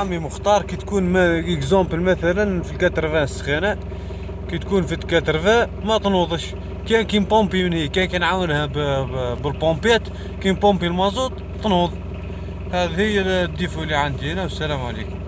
عمي مختار كي تكون اكزومبل مثلا في الكاترفان السخانة، كي تكون في الكاترفان ما تنوضش، كاين كي نبومبي من هي، كاين كي نعاونها بالبومبيات، كي نبومبي المازوت تنوض. هذه هي الديفو اللي عندي هنا، والسلام عليكم.